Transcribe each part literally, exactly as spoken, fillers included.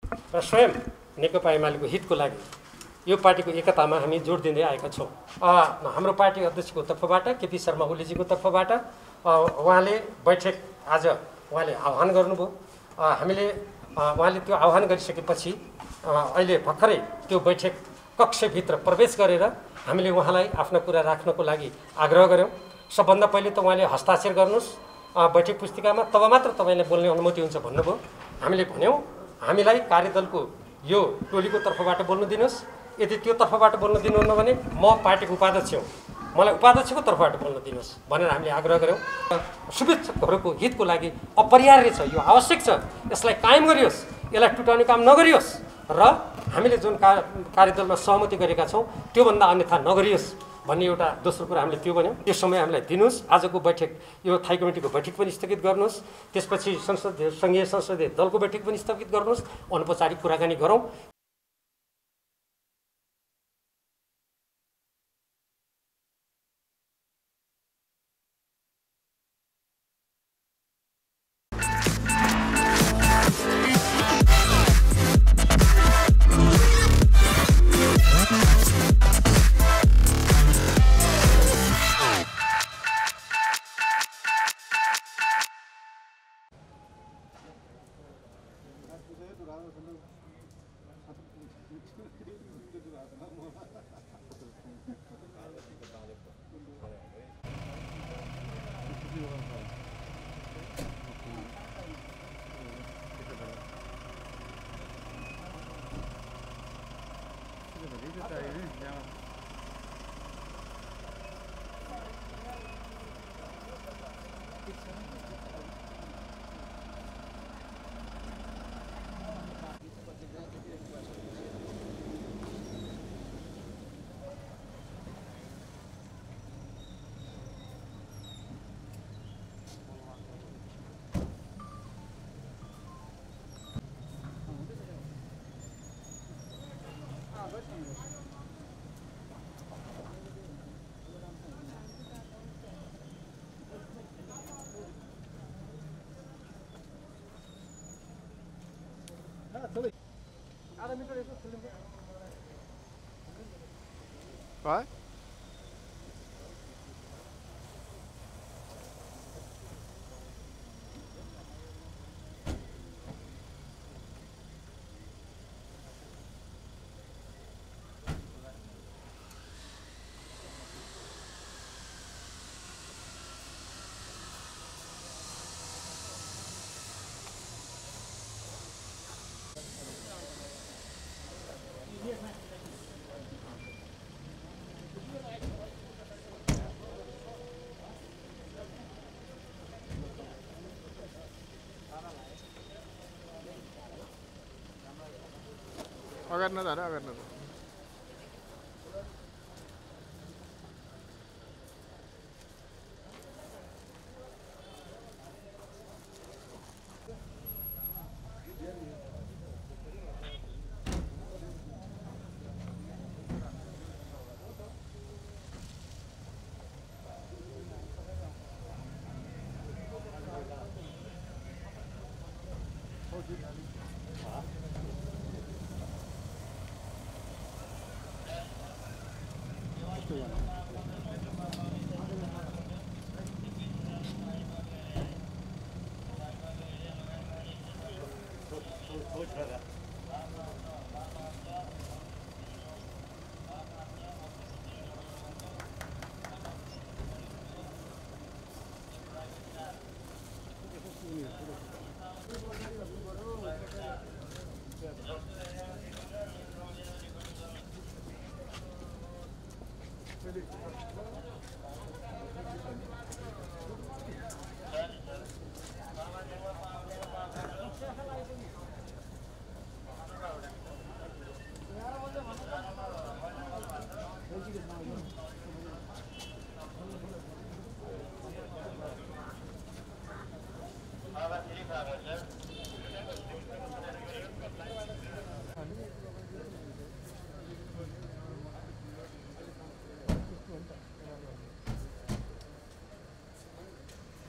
र स्वयं नेकपा एमालेको हितको लागि यो पार्टीको एकतामा हामी जोड दिँदै आएका छौँ। हाम्रो पार्टी अध्यक्षको तर्फबाट केपी शर्मा ओलीजीको तर्फबाट उहाँले बैठक आज उहाँले आह्वान गर्नुभयो। हामीले उहाँले त्यो आह्वान गरिसकेपछि अहिले भर्खरै त्यो बैठक कक्षभित्र प्रवेश गरेर हामीले उहाँलाई आफ्नो कुरा राख्नको लागि आग्रह गऱ्यौँ। सबभन्दा पहिले त उहाँले हस्ताक्षर गर्नुहोस् बैठक पुस्तिकामा, तब मात्र तपाईँले बोल्ने अनुमति हुन्छ भन्नुभयो। हामीले भन्यौँ हामीलाई कार्यदलको यो टोलीको तर्फबाट बोल्न दिनुहोस्, यदि त्यो तर्फबाट बोल्न दिनुहुन्न भने म पार्टीको उपाध्यक्ष हुँ, मलाई उपाध्यक्षको तर्फबाट बोल्न दिनुहोस् भनेर हामीले आग्रह गऱ्यौँ। शुभेच्छुकहरूको हितको लागि अपरिहार्य छ, यो आवश्यक छ, यसलाई कायम गरियोस्, यसलाई टुटाउने काम नगरियोस् र हामीले जुन का कार्यदलमा सहमति गरेका छौँ त्योभन्दा अन्यथा नगरियोस् भन्ने एउटा दोस्रो कुरा हामीले त्यो भन्यौँ। त्यो समय हामीलाई दिनुहोस्। आजको बैठक यो थाई कमिटीको बैठक पनि स्थगित गर्नुहोस्, त्यसपछि संसदीय सङ्घीय संसदीय दलको बैठक पनि स्थगित गर्नुहोस्, अनौपचारिक कुराकानी गरौँ। What? अगर न दादा अगर न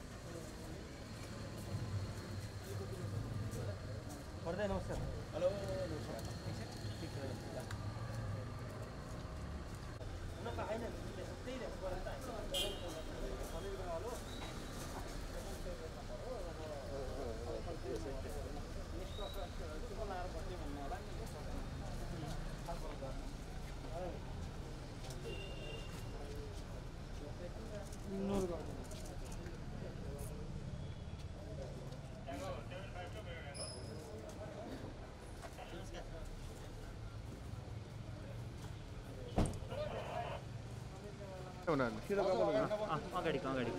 नमस्कार। हेलो। अगाडि अगाडि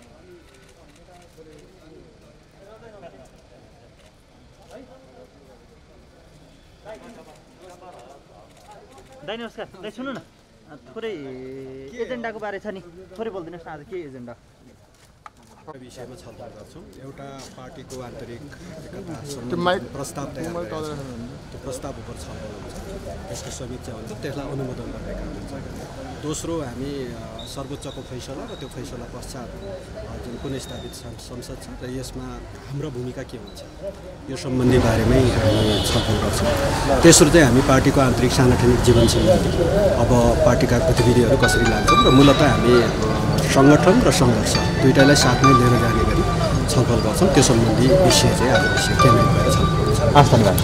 दाइ नमस्कार दाइ सुन्नु न थोरै एजेन्डाको बारे छ नि थोरै बोलिदिनुहोस् न आज के एजेन्डा विषयमा छलफल गर्छौँ। एउटा पार्टीको आन्तरिक प्रस्ताव तयार त्यो प्रस्ताव उप छलफल हुन्छ, त्यसको समीक्षा हुन्छ, त्यसलाई अनुमोदन गर्ने काम हुन्छ। दोस्रो हामी सर्वोच्चको फैसला र त्यो फैसला पश्चात जुन पुनर्स्थापित संसद छ र यसमा हाम्रो भूमिका के हुन्छ यो सम्बन्धी बारेमै हामी छलफल गर्छौँ। तेस्रो चाहिँ हामी पार्टीको आन्तरिक साङ्गठनिक जीवन सम्बन्धी अब पार्टीका गतिविधिहरू कसरी लान्छौँ र मूलत हामी सङ्गठन र सङ्घर्ष दुईटालाई साथमै लिएर जाने गरी छलफल गर्छौँ। त्यो सम्बन्धी विषय चाहिँ आज विषय केन्द्रित भएर छलफल गर्छौँ। धन्यवाद।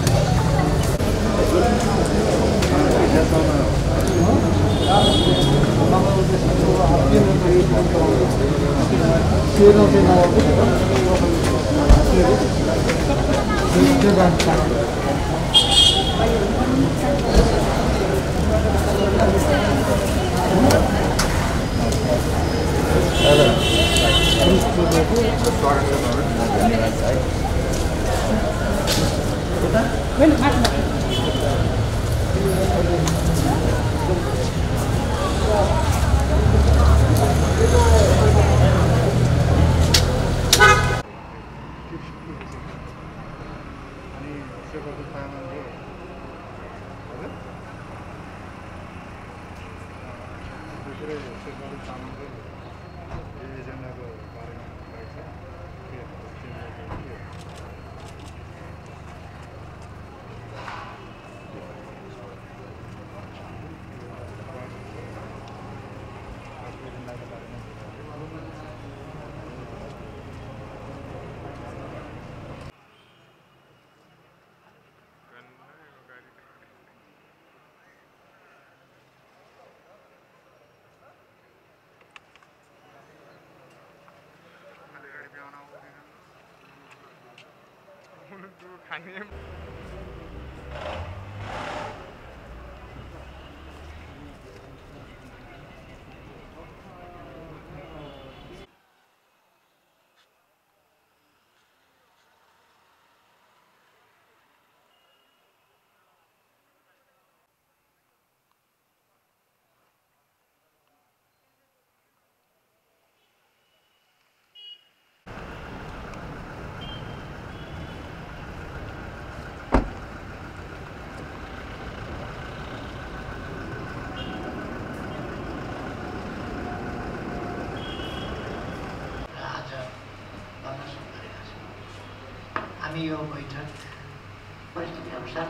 हामी यो बैठक परिस्थिति अनुसार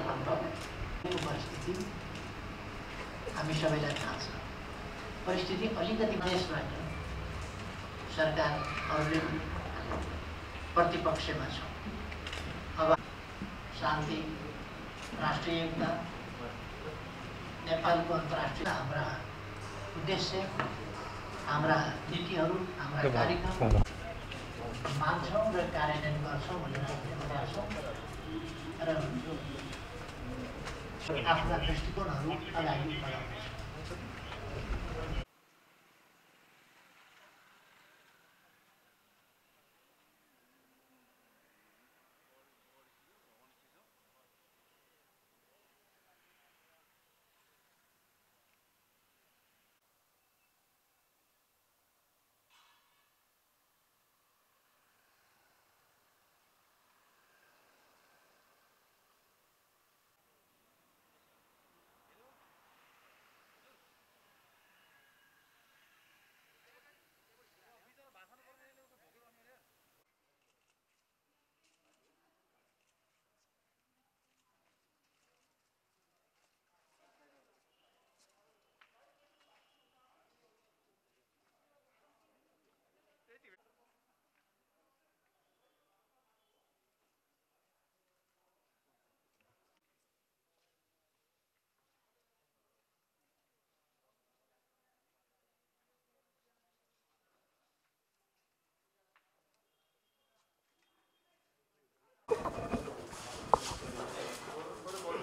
परिस्थिति हामी सबैलाई थाहा छ। परिस्थिति अलिकति देशबाट सरकारहरूले प्रतिपक्षमा छ। अब शान्ति, राष्ट्रिय एकता, नेपालको अन्तर्राष्ट्रिय हाम्रा उद्देश्य, हाम्रा नीतिहरू, हाम्रा कार्यक्रम मान्छौँ र कार्यान्वयन गर्छौँ भनेर भनेका छौँ र आफ्ना दृष्टिकोणहरू अगाडि बढाउँछौँ।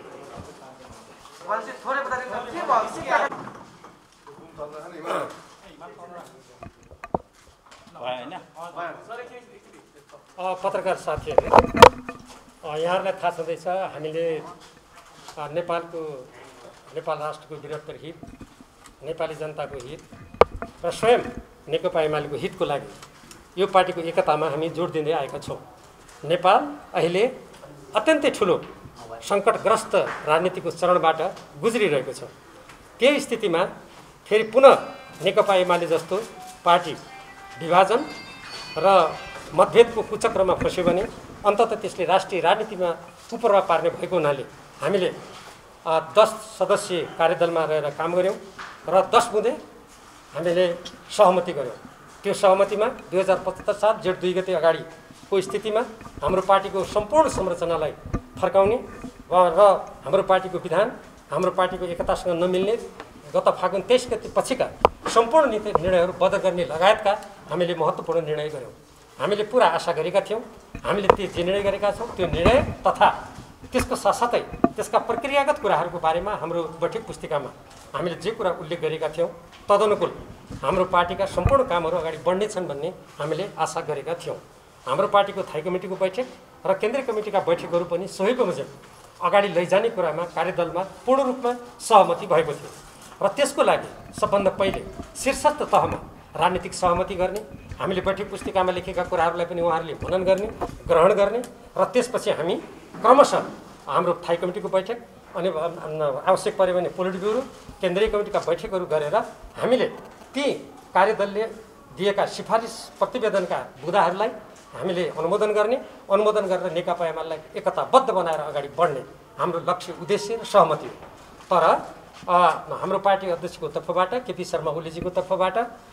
थोरै बताइदिनु के भयो पत्रकार साथीहरू, यहाँहरूलाई थाहा छँदैछ हामीले नेपालको नेपाल राष्ट्रको बृहत्तर हित, नेपाली जनताको हित र स्वयं नेकपा एमालेको हितको लागि यो पार्टीको एकतामा हामी जोड दिँदै आएका छौँ। नेपाल अहिले अत्यन्तै ठुलो सङ्कटग्रस्त राजनीतिको चरणबाट गुज्रिरहेको छ। त्यही स्थितिमा फेरि पुनः नेकपा एमाले जस्तो पार्टी विभाजन र मतभेदको कुचक्रमा फस्यो भने अन्ततः त्यसले राष्ट्रिय राजनीतिमा कुप्रभाव पार्ने भएको हुनाले हामीले दस सदस्यीय कार्यदलमा रहेर काम गऱ्यौँ र दस बुँदे हामीले सहमति गऱ्यौँ। त्यो सहमतिमा दुई हजार पचहत्तर साल जेठ दुई गते अगाडिको स्थितिमा हाम्रो पार्टीको सम्पूर्ण संरचनालाई फर्काउने र हाम्रो पार्टीको विधान, हाम्रो पार्टीको एकतासँग नमिल्ने गत फागुन तेइस गते पछिका सम्पूर्ण नीति निर्णयहरू बदल गर्ने लगायतका हामीले महत्त्वपूर्ण निर्णय गऱ्यौँ। हामीले पुरा आशा गरेका थियौँ। हामीले त्यो जे निर्णय गरेका छौँ त्यो निर्णय तथा त्यसको साथसाथै त्यसका प्रक्रियागत कुराहरूको बारेमा हाम्रो बैठक पुस्तिकामा हामीले जे कुरा उल्लेख गरेका थियौँ तदनुकूल हाम्रो पार्टीका सम्पूर्ण कामहरू अगाडि बढ्नेछन् भन्ने हामीले आशा गरेका थियौँ। हाम्रो पार्टीको थाई कमिटीको बैठक र केन्द्रीय कमिटीका बैठकहरू पनि सोही बमोजिम अगाडि लैजाने कुरामा कार्यदलमा पूर्ण रूपमा सहमति भएको थियो र त्यसको लागि सबभन्दा पहिले शीर्षस्थ तहमा राजनीतिक सहमति गर्ने, हामीले बैठक पुस्तिकामा लेखेका कुराहरूलाई पनि उहाँहरूले मनन गर्ने, ग्रहण गर्ने र त्यसपछि हामी क्रमशः हाम्रो थाई कमिटीको बैठक अनि आवश्यक पऱ्यो भने पोलिट ब्युरो, केन्द्रीय कमिटीका बैठकहरू गरेर हामीले ती कार्यदलले दिएका सिफारिस प्रतिवेदनका बुँदाहरूलाई हामीले अनुमोदन गर्ने, अनुमोदन गरेर नेकपा एमालेलाई एकताबद्ध बनाएर अगाडि बढ्ने हाम्रो लक्ष्य, उद्देश्य र सहमति हो। तर हाम्रो पार्टी अध्यक्षको तर्फबाट, केपी शर्मा ओलीजीको तर्फबाट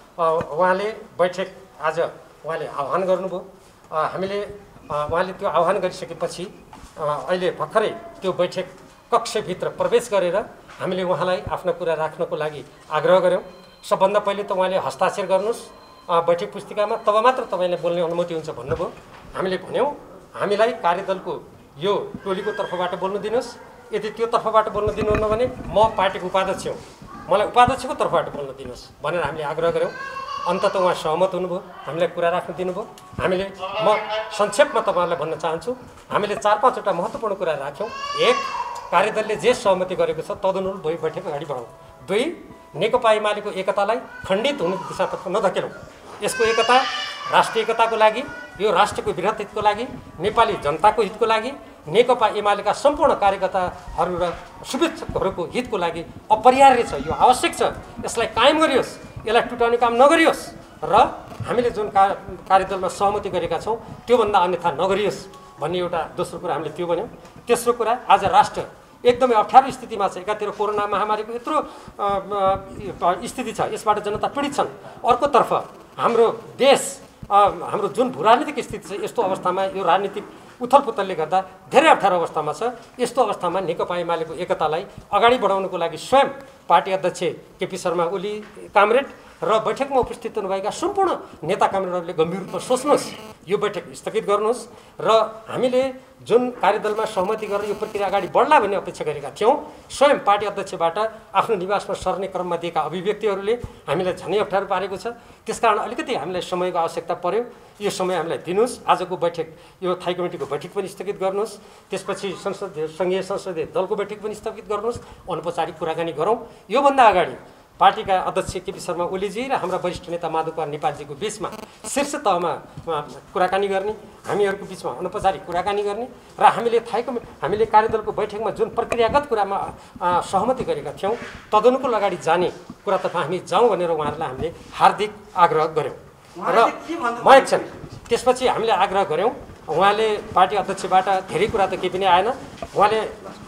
उहाँले बैठक आज उहाँले आह्वान गर्नुभयो। हामीले उहाँले त्यो आह्वान गरिसकेपछि अहिले भर्खरै त्यो बैठक कक्षभित्र प्रवेश गरेर हामीले उहाँलाई आफ्नो कुरा राख्नको लागि आग्रह गऱ्यौँ। सबभन्दा पहिले त उहाँले हस्ताक्षर गर्नुहोस् बैठक पुस्तिकामा, तब मात्र तपाईँले बोल्ने अनुमति हुन्छ भन्नुभयो। हामीले भन्यौँ हामीलाई कार्यदलको यो टोलीको तर्फबाट बोल्नु दिनुहोस्, यदि त्यो तर्फबाट बोल्न दिनुहुन्न भने म पार्टीको उपाध्यक्ष हुँ, मलाई उपाध्यक्षको तर्फबाट बोल्न दिनुहोस् भनेर हामीले आग्रह गऱ्यौँ। अन्ततः उहाँ सहमत हुनुभयो, हामीलाई कुरा राख्न दिनुभयो। हामीले म संक्षेपमा तपाईँहरूलाई भन्न चाहन्छु, हामीले चार पाँचवटा महत्त्वपूर्ण कुरा राख्यौँ। एक, कार्यदलले जे सहमति गरेको छ तदनुरूप भई बैठक अगाडि बढाउँ। दुई, नेकपा एमालेको एकतालाई खण्डित हुने दिशातर्फ नधकेलौँ। यसको एकता राष्ट्रिय एकताको लागि, यो राष्ट्रको बृहत् हितको लागि, नेपाली जनताको हितको लागि, नेकपा एमालेका सम्पूर्ण कार्यकर्ताहरू र शुभेच्छुकहरूको हितको लागि अपरिहार्य छ, यो आवश्यक छ। यसलाई कायम गरियोस्, यसलाई टुटाउने काम नगरियोस् र हामीले जुन का कार्यदलमा सहमति गरेका छौँ त्योभन्दा अन्यथा नगरियोस् भन्ने एउटा दोस्रो कुरा हामीले त्यो भन्यौँ। तेस्रो कुरा, आज राष्ट्र एकदमै अप्ठ्यारो स्थितिमा छ। एकातिर कोरोना महामारीको यत्रो स्थिति छ, यसबाट जनता पीडित छन्। अर्कोतर्फ हाम्रो देश, हाम्रो जुन भू राजनीतिक स्थिति छ, यस्तो अवस्थामा यो राजनीतिक उथलपुथलले गर्दा धेरै अप्ठ्यारो अवस्थामा छ। यस्तो अवस्थामा नेकपा एमालेको एकतालाई अगाडि बढाउनको लागि स्वयं पार्टी अध्यक्ष केपी शर्मा ओली कामरेड र बैठकमा उपस्थित हुनुभएका सम्पूर्ण नेता कमरेडहरूले गम्भीर रूपमा सोच्नुहोस्, यो बैठक स्थगित गर्नुहोस् र हामीले जुन कार्यदलमा सहमति गरेर यो प्रक्रिया अगाडि बढ्ला भन्ने अपेक्षा गरेका थियौँ, स्वयं पार्टी अध्यक्षबाट आफ्नो निवासमा सर्ने क्रममा दिएका अभिव्यक्तिहरूले हामीलाई झनै अप्ठ्यारो पारेको छ। त्यसकारण अलिकति हामीलाई समयको आवश्यकता पर्यो। यो समय हामीलाई दिनुहोस्। आजको बैठक, यो थाई कमिटीको बैठक पनि स्थगित गर्नुहोस्, त्यसपछि संसदीय सङ्घीय संसदीय दलको बैठक पनि स्थगित गर्नुहोस्, अनौपचारिक कुराकानी गरौँ। योभन्दा अगाडि पार्टीका अध्यक्ष केपी शर्मा ओलीजी र हाम्रा वरिष्ठ नेता माधवकुमार नेपालजीको बिचमा शीर्ष तहमा कुराकानी गर्ने, हामीहरूको बिचमा अनौपचारिक कुराकानी गर्ने र हामीले थाई कमि हामीले कार्यदलको बैठकमा जुन प्रक्रियागत कुरामा सहमति गरेका थियौँ तदनुकूल अगाडि जाने कुरातर्फ हामी जाउँ भनेर उहाँहरूलाई हामीले हार्दिक आग्रह गऱ्यौँ। र म एकछिन त्यसपछि हामीले आग्रह गऱ्यौँ। उहाँले पार्टी अध्यक्षबाट धेरै कुरा त केही पनि आएन। उहाँले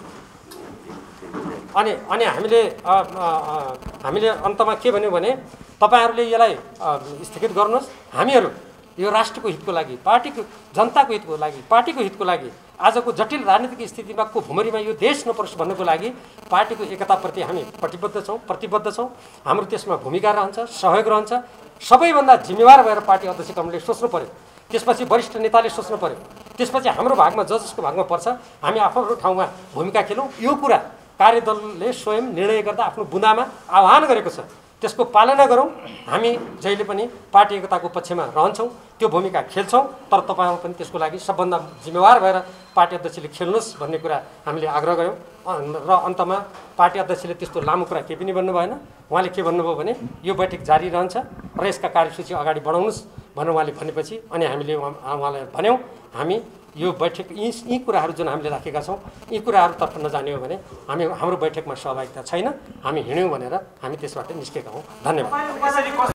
अनि अनि हामीले हामीले अन्तमा के भन्यौँ भने तपाईँहरूले यसलाई स्थगित गर्नुहोस्, हामीहरू यो राष्ट्रको हितको लागि, पार्टीको जनताको हितको लागि, पार्टीको हितको लागि, आजको जटिल राजनीतिक स्थितिमा को भुमरीमा यो देश नपरोस् भन्नको लागि पार्टीको एकताप्रति हामी प्रतिबद्ध छौँ प्रतिबद्ध छौँ हाम्रो त्यसमा भूमिका रहन्छ, सहयोग रहन्छ। सबैभन्दा जिम्मेवार भएर पार्टी अध्यक्ष कमले सोच्नु पर्यो, त्यसपछि वरिष्ठ नेताले सोच्नु पर्यो, त्यसपछि हाम्रो भागमा ज जसको भागमा पर्छ हामी आफ्नो ठाउँमा भूमिका खेलौँ। यो कुरा कार्यदलले स्वयं निर्णय गर्दा आफ्नो बुँदामा आह्वान गरेको छ। त्यसको पालना गरौँ। हामी जहिले पनि पार्टी एकताको पक्षमा रहन्छौँ, त्यो भूमिका खेल्छौँ, तर तपाईँहरू पनि त्यसको लागि सबभन्दा जिम्मेवार भएर पार्टी अध्यक्षले खेल्नुहोस् भन्ने कुरा हामीले आग्रह गऱ्यौँ। र अन्तमा पार्टी अध्यक्षले त्यस्तो लामो कुरा केही पनि भन्नु भएन। उहाँले के भन्नुभयो भने यो बैठक जारी रहन्छ र यसका कार्यसूची अगाडि बढाउनुहोस् भनेर उहाँले भनेपछि अनि हामीले उहाँलाई भन्यौँ हामी यो बैठक यी यी कुराहरू जुन हामीले राखेका छौँ यी कुराहरूतर्फ नजाने हो भने हामी हाम्रो बैठकमा सहभागिता छैन, हामी हिँड्यौँ भनेर हामी त्यसबाट निस्केका हौँ। धन्यवाद।